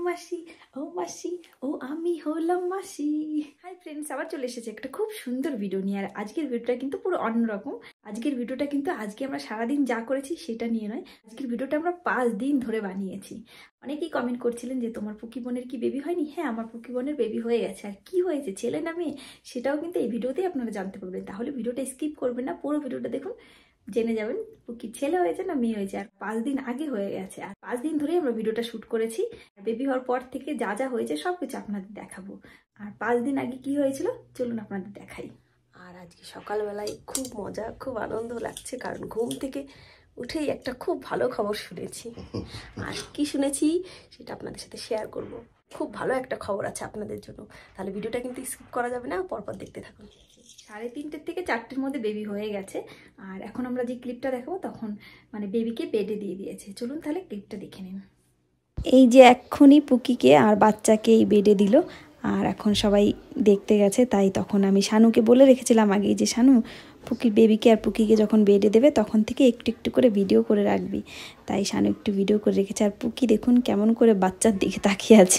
মাসি ও মাসি ও আমি হলাম মাসি। হাই ফ্রেন্ডস, আবার চলে এসেছে একটা খুব সুন্দর ভিডিও নিয়ে। আর আজকের ভিডিওটা কিন্তু পুরো অন্যরকম। আজকের ভিডিওটা কিন্তু আজকে আমরা সারাদিন যা করেছি সেটা নিয়ে নয়, আজকের ভিডিওটা আমরা 5 দিন ধরে বানিয়েছি। অনেকেই কমেন্ট করছিলেন যে তোমার পুকি বোনের কি বেবি হয়নি। হ্যাঁ, আমার পুকি বোনের বেবি হয়ে গেছে। আর কি হয়েছে, ছেলে না মেয়ে, সেটাও কিন্তু এই ভিডিওতেই আপনারা জানতে পারবেন। তাহলে ভিডিওটা স্কিপ করবেন না, পুরো ভিডিওটা দেখুন, জেনে যাবেন পুকির ছেলে হয়েছে না মেয়ে হয়েছে। আর 5 দিন আগে হয়ে গেছে, আর 5 দিন ধরেই আমরা ভিডিওটা শুট করেছি। বেবি হওয়ার পর থেকে যা যা হয়েছে সবকিছু আপনাদের দেখাবো। আর 5 দিন আগে কি হয়েছিল চলুন আপনাদের দেখাই। আর আজকে সকালবেলায় খুব মজা, খুব আনন্দ লাগছে, কারণ ঘুম থেকে উঠেই একটা খুব ভালো খবর শুনেছি। আর কি শুনেছি সেটা আপনাদের সাথে শেয়ার করব। খুব ভালো একটা খবর আছে আপনাদের জন্য, তাহলে ভিডিওটা কিন্তু স্কিপ করা যাবে না, পরপর দেখতে থাকুন। 3:30 থেকে 4টের মধ্যে বেবি হয়ে গেছে। আর এখন আমরা যে ক্লিপটা দেখাবো তখন মানে বেবিকে বেডে দিয়ে দিয়েছে। চলুন তাহলে ক্লিপটা দেখে নিন। এই যে এক্ষুনি পুকিকে আর বাচ্চাকে এই বেডে দিল, আর এখন সবাই দেখতে গেছে। তাই তখন আমি শানুকে বলে রেখেছিলাম আগেই যে শানু, পুকির বেবিকে আর পুকিকে যখন বেডে দেবে তখন থেকে একটু একটু করে ভিডিও করে রাখবি। তাই শানু একটু ভিডিও করে রেখেছে। আর পুকি দেখুন কেমন করে বাচ্চার দিকে তাকিয়ে আছে।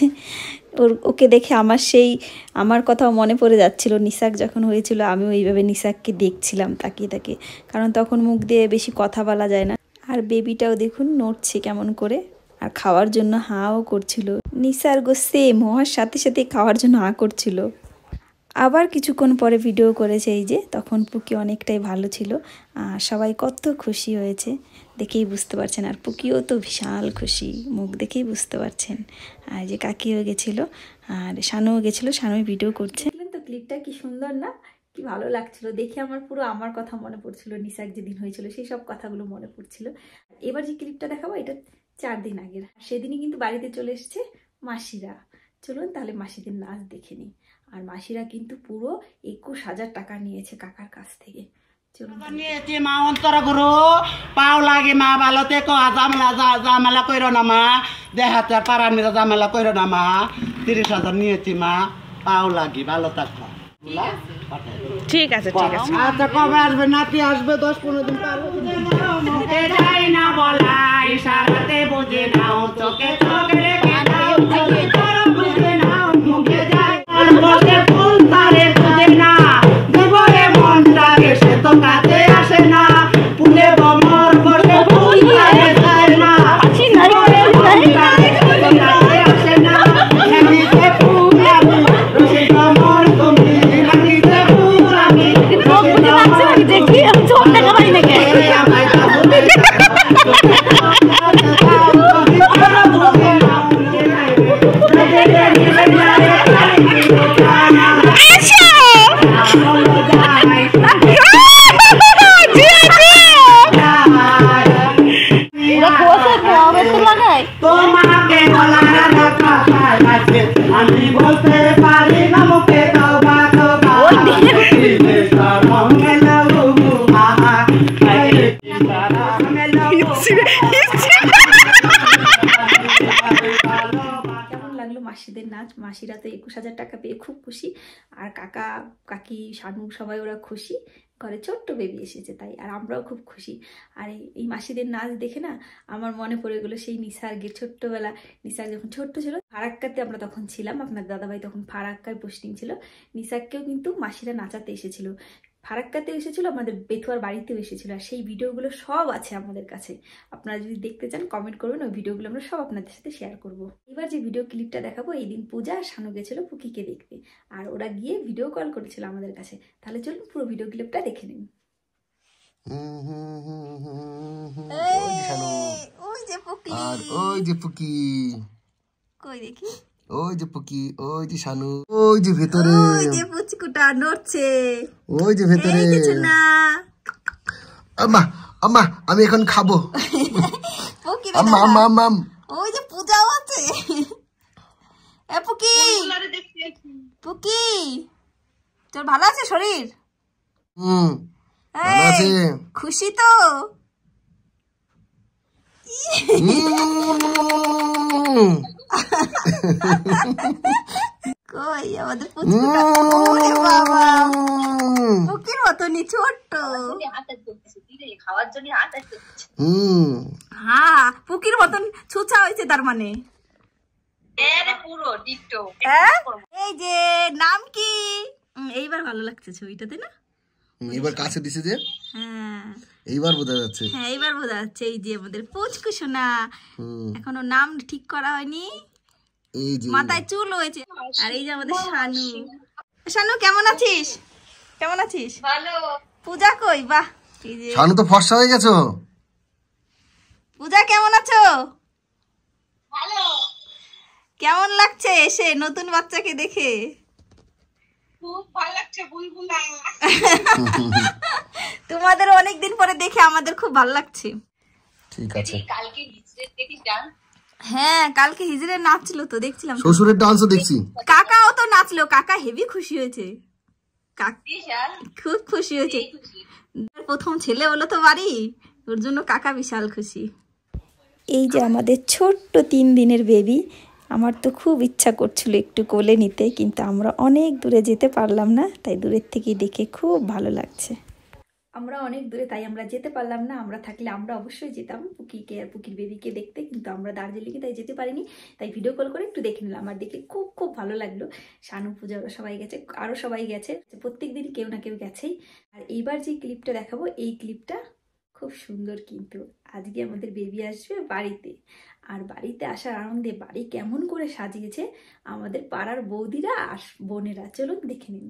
ওকে দেখে আমার কথাও মনে পড়ে যাচ্ছিল। নিসাক যখন হয়েছিল আমিও এইভাবে নিসাককে দেখছিলাম তাকিয়ে তাকিয়ে, কারণ তখন মুখ দিয়ে বেশি কথা বলা যায় না। আর বেবিটাও দেখুন নড়ছে কেমন করে, আর খাওয়ার জন্য হাও করছিল। নিসার গো সেম হওয়ার সাথে সাথে খাওয়ার জন্য হা করছিল। আবার কিছুক্ষণ পরে ভিডিও করেছে, এই যে তখন পুকি অনেকটাই ভালো ছিল। আর সবাই কত খুশি হয়েছে দেখেই বুঝতে পারছেন। আর পুকিও তো বিশাল খুশি, মুখ দেখেই বুঝতে পারছেন। আর যে কাকিও গেছিলো আর শানুও গেছিলো, শানুই ভিডিও করছে। তো ক্লিপটা কি সুন্দর না, কি ভালো লাগছিল দেখে। আমার পুরো আমার কথা মনে পড়ছিল, নিসাক যেদিন হয়েছিল সেই সব কথাগুলো মনে পড়ছিল। এবার যে ক্লিপটা দেখাবো এটা 4 দিন আগের। সেদিনই কিন্তু বাড়িতে চলে এসছে মাসিরা। চলুন তাহলে মাসিদের নাচ দেখে নিই। আর মাসিরা কিন্তু পুরো 21,000 টাকা নিয়েছে কাকার কাছ থেকে। চলুন নিয়েছি মা, অন্তর গুরু পাও লাগে মা, ভালোতে জামেলা কইরো না মা, দেহাতে পাড়ার মেয়ে জামেলা কইরো না মা। 30,000 নিয়েছি মা, পাও লাগি, ভালো থাকবা। ঠিক আছে ঠিক আছে। আচ্ছা, কবে আসবে? নাতি আসবে 10-15 দিন পর। যাই না বলা ইশারাতে বুঝে নাও, চোখে চোখে রেখে নাও, চোখে চোখে বুঝে নাও, মুখে যায় বসে ফুল তারে বুঝে না, জীবনে মনটাকে সে তো কাছে আসে না, ফুলে বমর বসে ফুল তারে যায় না, জীবনে মনটাকে সে তো কাছে আসে না, এমনিতে ফুল আমি রসিক বমর তুমি, লাগিতে ফুল আমি রসিক বমর দেখি আমি চোখ দেখা পাই না কে আমায় তো তোমাকে বলার কথা আছে, আমি বলতে পারি না মুখে তওবা তওবা, কেমন লাগলো মাসিদের নাচ? মাসিরা তো 21,000 টাকা পেয়ে খুব খুশি। আর কাকা কাকি শানু সবাই ওরা খুশি, ঘরে ছোট্ট বেবি এসেছে তাই। আর আমরাও খুব খুশি। আর এই মাসিদের নাচ দেখে না আমার মনে পড়ে গেলো সেই নিসার্গের ছোট্টবেলা। নিসার্গ যখন ছোট্ট ছিল, ফারাক্কাতে আমরা তখন ছিলাম, আপনার দাদাভাই তখন ফারাক্কায় পোস্টিং ছিল। নিসার্গকেও কিন্তু মাসিরা নাচাতে এসেছিল, ফারাক্কাতেও এসেছিল, আমাদের বেথুয়ার বাড়িতেও এসেছিল। আর সেই ভিডিওগুলো সব আছে আমাদের কাছে, আপনারা যদি দেখতে চান কমেন্ট করবেন, ওই ভিডিওগুলো আমরা সব আপনাদের সাথে শেয়ার করব। এবার যে ভিডিও ক্লিপটা দেখাবো, এই দিন পূজা আর শানু গেছিল পুকিকে দেখতে, আর ওরা গিয়ে ভিডিও কল করেছিল আমাদের কাছে। তাহলে চলুন পুরো ভিডিও ক্লিপটা দেখে নিন। ওই যে পুকি, আর ওই যে পুকি, কই দেখি, ওই যে পুকি, ওই যে শানু, ওই যে ভেতরে, ওই যে পুচকুটা নড়ছে, ওই যে ভেতরে। এই কিছু না আম্মা আম্মা আমি এখন খাবো। পুকি রে আম্মা আম্মা আম্মা, ওই যে পূজাও আছে। এ পুকি, পুকি তোর ভালো আছে শরীর? ভালো আছে। খুশি তো? কই আমাদের পুচকুটা? ওরে বাবা, পুকির মতনই ছোট্ট। খাওয়ার জন্য আটা হ্যাঁ পুকির মতন ছুচা হয়েছে তার মানে। পুরো ডিট্টো। হ্যাঁ এই যে নাম কি? এইবার ভালো লাগছে ছবিটাতে না? এবার কাছে দিছে যে, হ্যাঁ এইবার বোঝা যাচ্ছে। হ্যাঁ এইবার বোঝা যাচ্ছে। এই যে আমাদের পুচকু সোনা, এখনো নাম ঠিক করা হয়নি, এই যে মাথায় চুল হয়েছে। আর এই যে আমাদের শানু। শানু কেমন আছিস? কেমন আছিস? ভালো। পূজা কই? বাহ, এই যে শানু তো ফর্সা হয়ে গেছো। পূজা কেমন আছো? ভালো। কেমন লাগছে এসে নতুন বাচ্চাকে দেখে? খুব ভালো লাগছে বুলবুলা। তোমাদের অনেকদিন পরে দেখে আমাদের খুব ভালো লাগছে। ঠিক আছে। কালকে হিজড়ে দেখিস ডান্স? হ্যাঁ কালকে হিজড়ে নাচলো তো, দেখছিলাম। শ্বশুরের ডান্সও দেখছি। কাকাও তো নাচলো, কাকা হেভি খুশি হয়েছে। বিশাল খুব খুশি হয়েছে। খুশি। প্রথম ছেলে হলো তো বাড়ি, ওর জন্য কাকা বিশাল খুশি। এই যে আমাদের ছোট্ট 3 দিনের বেবি, আমার তো খুব ইচ্ছা করছিল একটু কোলে নিতে, কিন্তু আমরা অনেক দূরে যেতে পারলাম না, তাই দূরের থেকে দেখে খুব ভালো লাগছে। আমরা অনেক দূরে, তাই আমরা যেতে পারলাম না। আমরা থাকলে আমরা অবশ্যই যেতাম পুকিকে আর পুকির বেবিকে দেখতে, কিন্তু আমরা দার্জিলিংয়ে তাই যেতে পারিনি। তাই ভিডিও কল করে একটু দেখে নিলাম, আর দেখে খুব খুব ভালো লাগলো। শানু, পূজা ওরা সবাই গেছে, আরও সবাই গেছে, প্রত্যেক দিনই কেউ না কেউ গেছেই। আর এইবার যে ক্লিপটা দেখাবো, এই ক্লিপটা খুব সুন্দর। কিন্তু আজকে আমাদের বেবি আসবে বাড়িতে, আর বাড়িতে আসার আনন্দে বাড়ি কেমন করে সাজিয়েছে আমাদের পাড়ার বৌদিরা আর বোনেরা, চলুন দেখে নিন।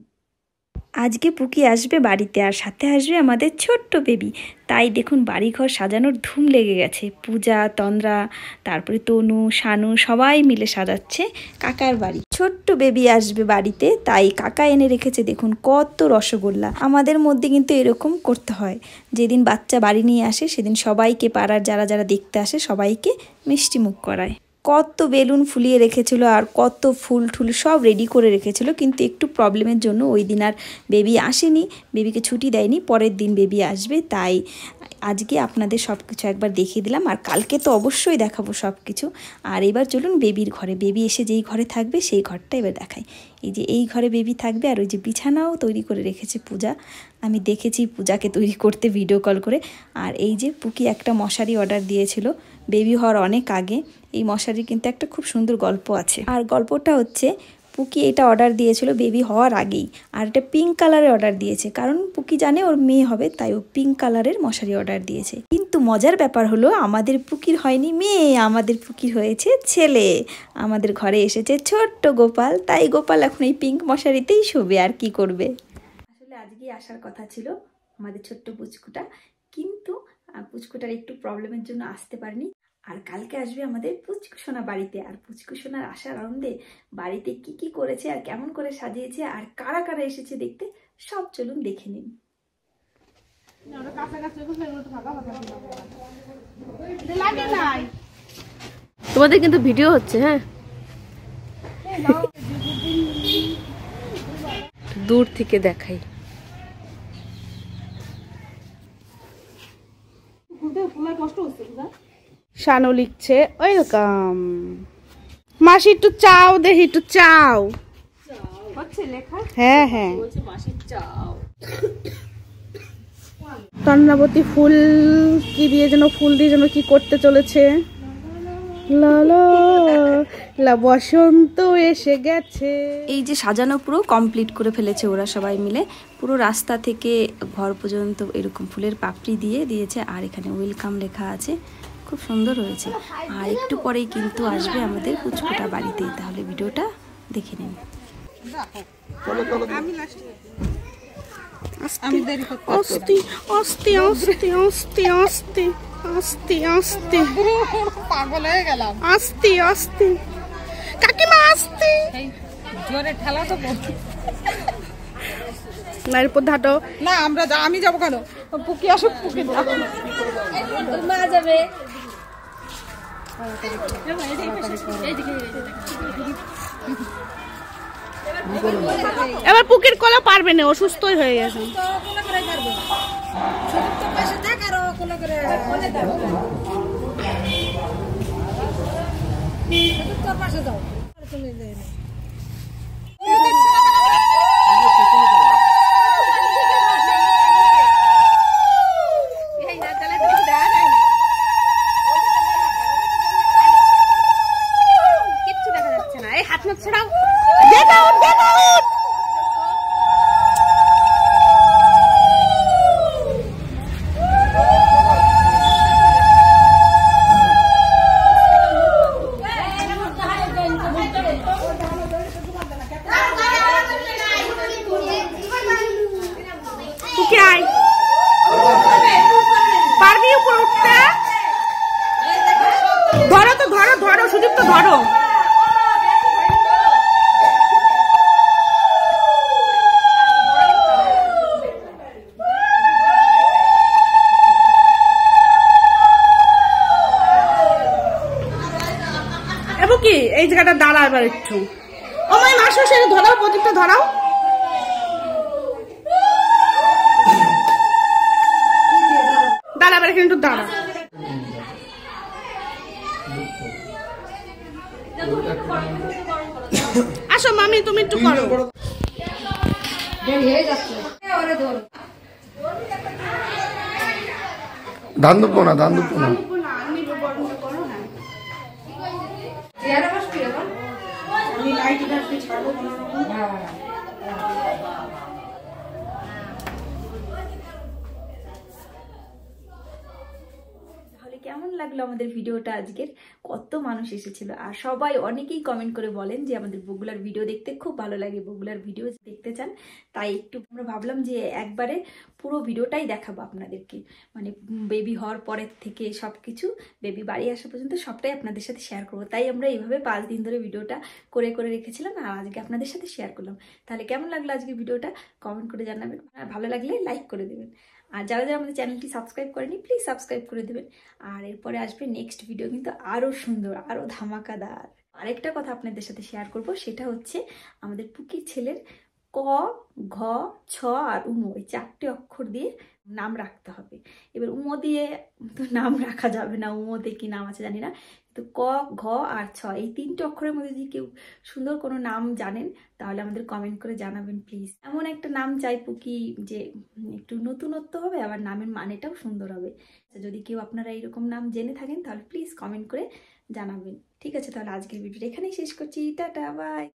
আজকে পুকি আসবে বাড়িতে, আর সাথে আসবে আমাদের ছোট্ট বেবি। তাই দেখুন বাড়িঘর সাজানোর ধুম লেগে গেছে। পূজা, তন্দ্রা, তারপরে তনু, শানু সবাই মিলে সাজাচ্ছে কাকার বাড়ি। ছোট্ট বেবি আসবে বাড়িতে, তাই কাকা এনে রেখেছে দেখুন কত রসগোল্লা। আমাদের মধ্যে কিন্তু এরকম করতে হয়, যেদিন বাচ্চা বাড়ি নিয়ে আসে সেদিন সবাইকে, পাড়ার যারা যারা দেখতে আসে সবাইকে মিষ্টি মুখ করায়। কত বেলুন ফুলিয়ে রেখেছিল আর কত ফুল ঠুল সব রেডি করে রেখেছিল, কিন্তু একটু প্রবলেমের জন্য ওই দিন আর বেবি আসেনি, বেবিকে ছুটি দেয়নি। পরের দিন বেবি আসবে, তাই আজকে আপনাদের সব কিছু একবার দেখিয়ে দিলাম, আর কালকে তো অবশ্যই দেখাবো সব কিছু। আর এবার চলুন বেবির ঘরে, বেবি এসে যেই ঘরে থাকবে সেই ঘরটা এবার দেখাই। এই যে এই ঘরে বেবি থাকবে, আর ওই যে বিছানাও তৈরি করে রেখেছে পূজা, আমি দেখেছি পূজাকে তৈরি করতে ভিডিও কল করে। আর এই যে পুকি একটা মশারি অর্ডার দিয়েছিল বেবি হওয়ার অনেক আগে। এই মশারির কিন্তু একটা খুব সুন্দর গল্প আছে, আর গল্পটা হচ্ছে পুকি এটা অর্ডার দিয়েছিল বেবি হওয়ার আগেই, আর এটা পিঙ্ক কালারের অর্ডার দিয়েছে, কারণ পুকি জানে ওর মেয়ে হবে, তাই ও পিঙ্ক কালারের মশারি অর্ডার দিয়েছে। কিন্তু মজার ব্যাপার হলো আমাদের পুকির হয়নি মেয়ে, আমাদের পুকির হয়েছে ছেলে। আমাদের ঘরে এসেছে ছোট্ট গোপাল, তাই গোপাল এখন এই পিঙ্ক মশারিতেই শোবে, আর কি করবে। আসলে আজকে আসার কথা ছিল আমাদের ছোট্ট পুচকুটা, কিন্তু পুচকুটার একটু প্রবলেমের জন্য আসতে পারেনি। আর কালকে আসবে আমাদের পুচকু সোনা বাড়িতে, আর পুচকু সোনার আসার আনন্দে বাড়িতে কি কি করেছে আর কেমন করে সাজিয়েছে আর কারা কারা এসেছে দেখতে, সব চলুন দেখে নিন। তোমাদের কিন্তু ভিডিও হচ্ছে, হ্যাঁ দূর থেকে দেখাই। শানু লিখছে ওয়েলকাম। মাসি একটু চাও, দেখি একটু চাও হচ্ছে লেখা। হ্যাঁ হ্যাঁ, তন্দ্রাবতী ফুল কি দিয়ে যেন, ফুল দিয়ে যেন কি করতে চলেছে। বসন্ত এসে গেছে। এই যে সাজানো পুরো কমপ্লিট করে ফেলেছে ওরা সবাই মিলে, পুরো রাস্তা থেকে ঘর পর্যন্ত এরকম ফুলের পাপড়ি দিয়ে দিয়েছে, আর এখানে ওয়েলকাম লেখা আছে, খুব সুন্দর হয়েছে। আর একটু পরেই কিন্তু আসবে আমাদের পুচকুটা বাড়িতে, তাহলে ভিডিওটা দেখে নিন। আস্তে আস্তে আস্তে আস্তে আস্তে আস্তে আস্তে পাগল হয়ে গেলাম, আস্তে আস্তে কাকিমা আস্তে, জোরে ঠেলা তো না, এরপর ধাটো না, আমি যাবো কেন, পুকি আসুক, পুকি মা যাবে। এবার পুকির কোলা পারবে না, অসুস্থই হয়ে গেছে। ছাড়াও গেট আউট গেট আউট তুই আয় পারবি উপরে উঠতে ধরো তো ধরো ধরো সুদীপ তো ধরো এবং কি এই জায়গাটা দাঁড়া এবার একটু ও মাই মাসো সেটা ধরাও প্রদীপটা ধরাও দাঁড়া এবার কিন্তু দাঁড়া আসো মামি তুমি একটু করো ধান দুপো না ধান দুপো না তাহলে কেমন লাগলো আমাদের ভিডিওটা আজকের? কত মানুষ এসেছিল আর সবাই অনেকেই কমেন্ট করে বলেন যে আমাদের বগুলার ভিডিও দেখতে খুব ভালো লাগে, বগুলার ভিডিও দেখতে চান। তাই একটু আমরা ভাবলাম যে একবারে পুরো ভিডিওটাই দেখাবো আপনাদেরকে, মানে বেবি হওয়ার পরের থেকে সব কিছু বেবি বাড়ি আসা পর্যন্ত সবটাই আপনাদের সাথে শেয়ার করবো। তাই আমরা এইভাবে 5 দিন ধরে ভিডিওটা করে করে রেখেছিলাম আর আজকে আপনাদের সাথে শেয়ার করলাম। তাহলে কেমন লাগলো আজকে ভিডিওটা কমেন্ট করে জানাবেন, আর ভালো লাগলে লাইক করে দেবেন। আর যারা যারা আমাদের চ্যানেলটি সাবস্ক্রাইব করেনি প্লিজ সাবস্ক্রাইব করে দেবেন। আর এরপরে আসবে নেক্সট ভিডিও কিন্তু আরও সুন্দর, আরও ধামাকাদার। আরেকটা কথা আপনাদের সাথে শেয়ার করব, সেটা হচ্ছে আমাদের পুকির ছেলের ক, ঘ, ছ আর উমো এই 4টে অক্ষর দিয়ে নাম রাখতে হবে। এবার উমো দিয়ে তো নাম রাখা যাবে না, উমোতে কি নাম আছে জানি না, তো ক, ঘ আর ছ এই 3টে অক্ষরের মধ্যে যদি কেউ সুন্দর কোনো নাম জানেন তাহলে আমাদের কমেন্ট করে জানাবেন প্লিজ। এমন একটা নাম চাই পুকি যে একটু নতুনত্ব হবে আবার নামের মানেটাও সুন্দর হবে। যদি কেউ আপনারা এরকম নাম জেনে থাকেন তাহলে প্লিজ কমেন্ট করে জানাবেন। ঠিক আছে, তাহলে আজকের ভিডিওটা এখানেই শেষ করছি। Tata by.